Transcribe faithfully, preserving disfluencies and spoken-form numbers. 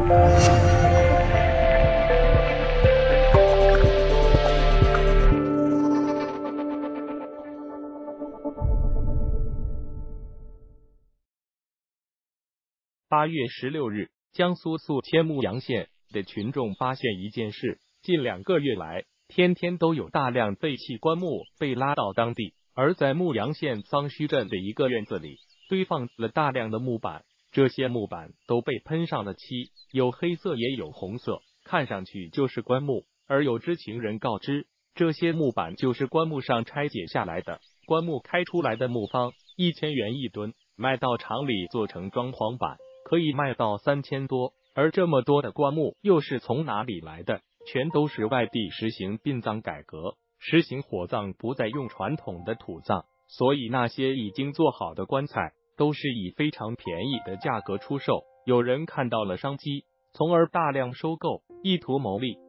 八月十六日，江苏宿迁牧羊县的群众发现一件事：近两个月来，天天都有大量废弃棺木被拉到当地，而在牧羊县桑墟镇的一个院子里，堆放了大量的木板，这些木板都被喷上了漆，有黑色也有红色，看上去就是棺木。而有知情人告知，这些木板就是棺木上拆解下来的，棺木开出来的木方一千元一吨，卖到厂里做成装潢板可以卖到三千多，而这么多的棺木又是从哪里来的？全都是外地实行殡葬改革，实行火葬，不再用传统的土葬，所以那些已经做好的棺材都是以非常便宜的价格出售。有人看到了商机，从而大量收购，意图牟利。